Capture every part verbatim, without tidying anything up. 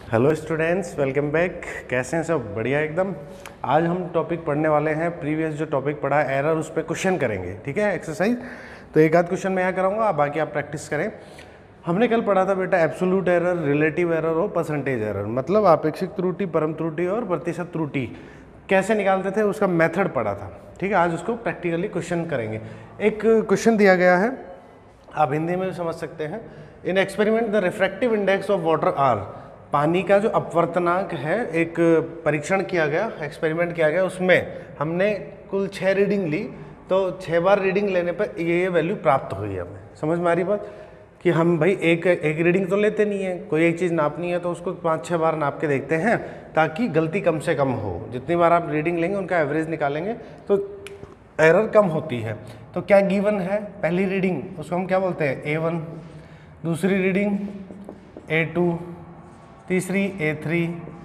Hello students, welcome back. कैसे हैं सब? बढ़िया एकदम। आज हम टॉपिक पढ़ने वाले हैं, प्रीवियस जो टॉपिक पढ़ा है एरर, उस पर क्वेश्चन करेंगे। ठीक है, एक्सरसाइज। तो एक आध क्वेश्चन मैं यहाँ कराऊंगा, बाकी आप प्रैक्टिस करें। हमने कल पढ़ा था बेटा एब्सोल्यूट एरर, रिलेटिव एरर और परसेंटेज एरर, मतलब आपेक्षिक त्रुटि, परम त्रुटि और प्रतिशत त्रुटि कैसे निकालते थे, उसका मेथड पढ़ा था। ठीक है, आज उसको प्रैक्टिकली क्वेश्चन करेंगे। एक क्वेश्चन दिया गया है, आप हिंदी में भी समझ सकते हैं। In experiment the refractive index of water are, पानी का जो अपवर्तनांक है, एक परीक्षण किया गया, एक्सपेरिमेंट किया गया, उसमें हमने कुल छः रीडिंग ली। तो छः बार रीडिंग लेने पर ये ये वैल्यू प्राप्त हुई है। हमें समझ में आ रही बात कि हम भाई एक एक रीडिंग तो लेते नहीं है, कोई एक चीज़ नापनी है तो उसको पाँच छः बार नाप के देखते हैं ताकि गलती कम से कम हो। जितनी बार आप रीडिंग लेंगे उनका एवरेज निकालेंगे तो एरर कम होती है। तो क्या गिवन है? पहली रीडिंग उसको हम क्या बोलते हैं? ए वन, दूसरी रीडिंग ए टू, तीसरी ए थ्री,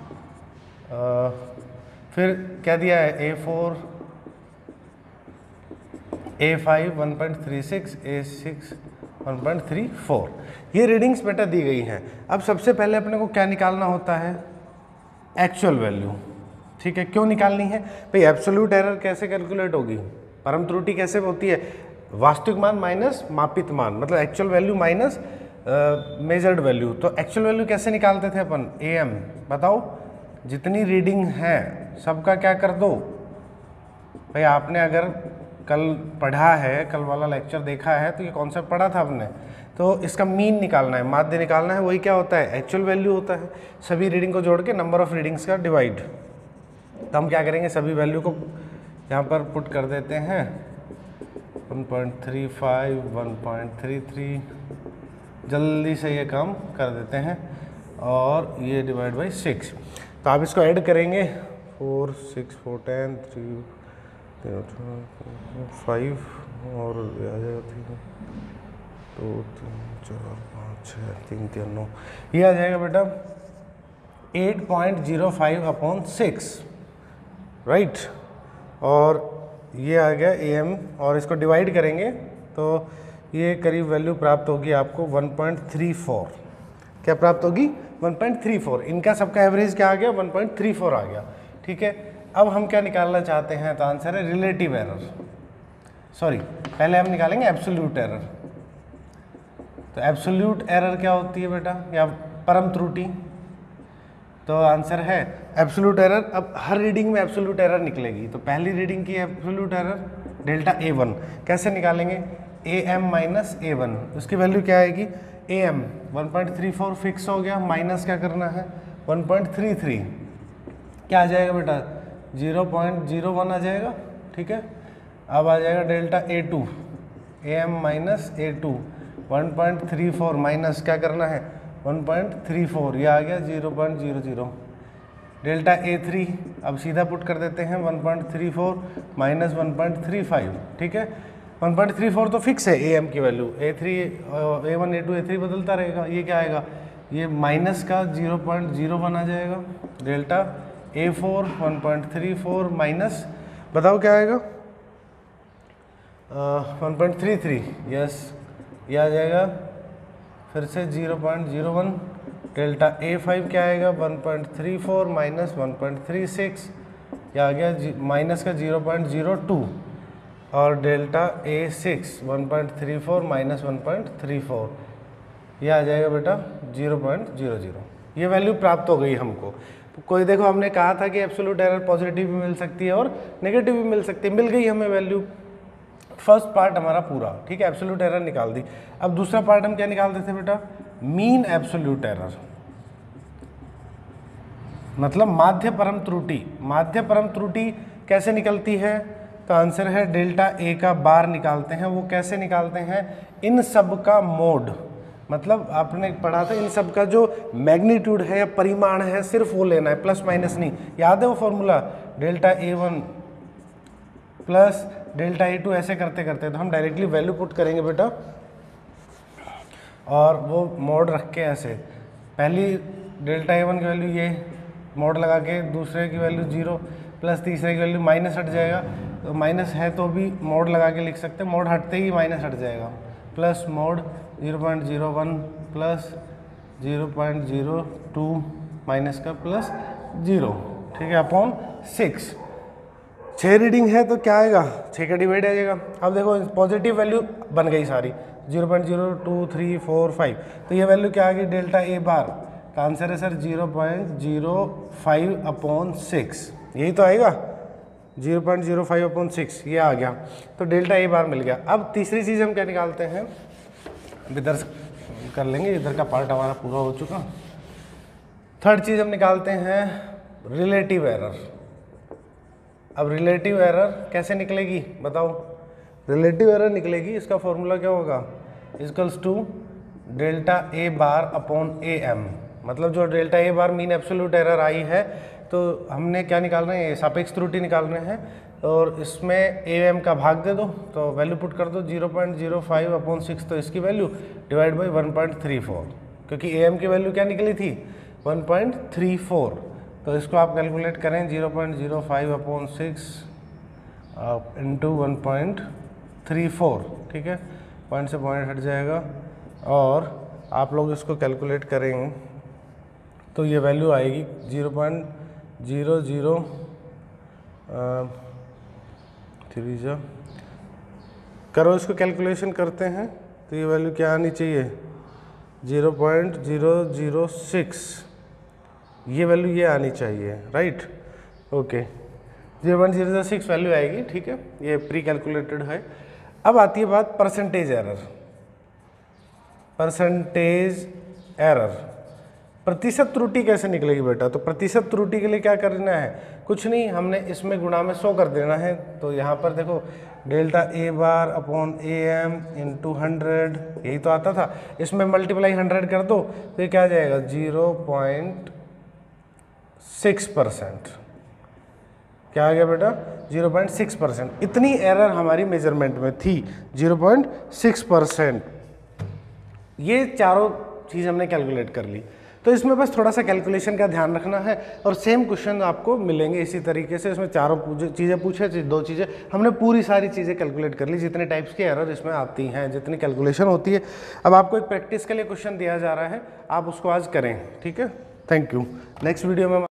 फिर क्या दिया है? A four, A five, one point three six, A six, one point three four. ये रीडिंग्स बेटा दी गई हैं। अब सबसे पहले अपने को क्या निकालना होता है? Actual value. ठीक है, क्यों निकालनी है भाई? एब्सोल्यूट एरर कैसे कैलकुलेट होगी? परम त्रुटि कैसे होती है? वास्तविक मान माइनस मापित मान, मतलब actual value minus measured value. तो एक्चुअल वैल्यू कैसे निकालते थे अपन? A M. बताओ, जितनी रीडिंग है सबका क्या कर दो भाई। आपने अगर कल पढ़ा है, कल वाला लेक्चर देखा है तो ये कॉन्सेप्ट पढ़ा था आपने। तो इसका मीन निकालना है, माध्य निकालना है। वही क्या होता है? एक्चुअल वैल्यू होता है। सभी रीडिंग को जोड़ के नंबर ऑफ रीडिंग्स का डिवाइड। तो हम क्या करेंगे? सभी वैल्यू को यहाँ पर पुट कर देते हैं। One point three five, one point three three, जल्दी से ये काम कर देते हैं। और ये डिवाइड बाई सिक्स। तो आप इसको ऐड करेंगे, four, six, four, ten, three, five और आ जाएगा तीन, दो, तीन, चार, पाँच, छः, तीन, तीन, नौ। ये आ जाएगा बेटा eight point zero five upon six, right. और ये आ गया ए एम, और इसको डिवाइड करेंगे तो ये करीब वैल्यू प्राप्त होगी आपको वन पॉइंट थ्री फोर। क्या प्राप्त होगी? One point three four. इनका सबका एवरेज क्या आ गया? वन पॉइंट थ्री फोर आ गया। ठीक है, अब हम क्या निकालना चाहते हैं? तो आंसर है रिलेटिव एरर। सॉरी, पहले हम निकालेंगे एब्सोल्यूट एरर। तो एब्सोल्यूट एरर क्या होती है बेटा? या परम त्रुटि। तो आंसर है एब्सोल्यूट एरर। अब हर रीडिंग में एब्सोल्यूट एरर निकलेगी। तो पहली रीडिंग की absolute error delta A one. कैसे निकालेंगे? A M minus A one. उसकी वैल्यू क्या आएगी? A M one point three four fix हो गया, माइनस क्या करना है? One point three three. क्या आ जाएगा बेटा? ज़ीरो पॉइंट ज़ीरो वन आ जाएगा। ठीक है, अब आ जाएगा delta A two, A M minus A to, one point three four minus क्या करना है? One point three four. ये आ गया zero point zero zero. Delta A three अब सीधा पुट कर देते हैं, one point three four minus one point three five. ठीक है, वन पॉइंट थ्री फोर तो फिक्स है ए एम की value. A three, A one, A two, A three बदलता रहेगा। ये क्या आएगा? ये माइनस का ज़ीरो पॉइंट ज़ीरो वन आ जाएगा। Delta A four one point three four minus, बताओ क्या आएगा? One point three three. Yes, ये आ जाएगा फिर से zero point zero one. Delta A five क्या आएगा? One point three four minus one point three six. ये आ गया माइनस का ज़ीरो पॉइंट ज़ीरो टू। और delta A six one point three four minus one point three four. ये आ जाएगा बेटा ज़ीरो पॉइंट ज़ीरो ज़ीरो। ये वैल्यू प्राप्त हो गई हमको। कोई देखो, हमने कहा था कि एब्सोल्यूट एरर पॉजिटिव भी मिल सकती है और नेगेटिव भी मिल सकती है। मिल गई हमें वैल्यू। फर्स्ट पार्ट हमारा पूरा। ठीक है, एब्सोल्यूट एरर निकाल दी। अब दूसरा पार्ट हम क्या निकालते थे बेटा? मीन एब्सोल्यूट एरर, मतलब माध्य परम त्रुटि। माध्य परम त्रुटि कैसे निकलती है? तो आंसर है डेल्टा ए का बार निकालते हैं। वो कैसे निकालते हैं? इन सब का मोड, मतलब आपने पढ़ा था इन सब का जो मैग्नीट्यूड है या परिमाण है, सिर्फ वो लेना है, प्लस माइनस नहीं। याद है वो formula? Delta A one plus delta A two, ऐसे करते करते। तो हम डायरेक्टली वैल्यू पुट करेंगे बेटा, और वो मोड रख के ऐसे, पहली डेल्टा ए वन की वैल्यू ये मोड लगा के, दूसरे की वैल्यू जीरो, प्लस तीसरे की वैल्यू माइनस हट जाएगा। तो माइनस है तो भी मोड लगा के लिख सकते हैं, मोड हटते ही माइनस हट जाएगा। Plus mod zero point zero one plus zero point zero two minus का प्लस जीरो, ठीक है, अपॉन सिक्स। छः रीडिंग है तो क्या आएगा, छः का डिवाइड आ जाएगा। अब देखो पॉजिटिव वैल्यू बन गई सारी, zero point zero two three four five, तो ये वैल्यू क्या आ गई डेल्टा ए बार का आंसर है sir zero point zero five upon six, यही तो आएगा zero point zero five upon six, ये आ गया, तो डेल्टा ए बार मिल गया। अब तीसरी चीज़ हम क्या निकालते हैं, इधर कर लेंगे, इधर का पार्ट हमारा पूरा हो चुका। थर्ड चीज़ हम निकालते हैं रिलेटिव एरर। अब रिलेटिव एरर कैसे निकलेगी बताओ, रिलेटिव एरर निकलेगी, इसका फॉर्मूला क्या होगा, equals to delta A bar upon A M, मतलब जो delta A bar mean absolute error आई है, तो हमने क्या निकाल रहे हैं, सापेक्ष त्रुटि निकाल रहे हैं, और इसमें ए एम का भाग दे दो, तो वैल्यू पुट कर दो zero point zero five upon six, तो इसकी value divide by one point three four, क्योंकि ए एम की वैल्यू क्या निकली थी वन पॉइंट थ्री फोर, तो इसको आप कैलकुलेट करें zero point zero five upon six into one point three four, ठीक है, पॉइंट से पॉइंट हट जाएगा, और आप लोग इसको कैलकुलेट करेंगे तो ये वैल्यू आएगी zero point zero zero three जा, करो इसको कैलकुलेशन करते हैं, तो ये वैल्यू क्या आनी चाहिए zero point zero zero six, ये वैल्यू ये आनी चाहिए, right, okay, zero point zero zero six value आएगी, ठीक है, ये प्री कैलकुलेटेड है। अब आती है बात परसेंटेज एरर। परसेंटेज एरर, प्रतिशत त्रुटि कैसे निकलेगी बेटा, तो प्रतिशत त्रुटि के लिए क्या करना है, कुछ नहीं, हमने इसमें गुणा में सौ कर देना है, तो यहाँ पर देखो delta A bar upon A M into hundred, यही तो आता था, इसमें मल्टीप्लाई हंड्रेड कर दो तो ये क्या आ जाएगा जीरो पॉइंट सिक्स परसेंट, क्या आ गया बेटा जीरो पॉइंट सिक्स परसेंट, इतनी एरर हमारी मेजरमेंट में थी जीरो पॉइंट सिक्स परसेंट। ये चारों चीज़ हमने कैलकुलेट कर ली, तो इसमें बस थोड़ा सा कैलकुलेशन का ध्यान रखना है, और सेम क्वेश्चन आपको मिलेंगे इसी तरीके से, इसमें चारों चीज़ें पूछे, दो चीज़ें हमने पूरी सारी चीज़ें कैलकुलेट कर ली, जितने टाइप्स की एरर इसमें आती हैं, जितनी कैलकुलेशन होती है। अब आपको एक प्रैक्टिस के लिए क्वेश्चन दिया जा रहा है, आप उसको आज करें, ठीक है, थैंक यू। नेक्स्ट वीडियो में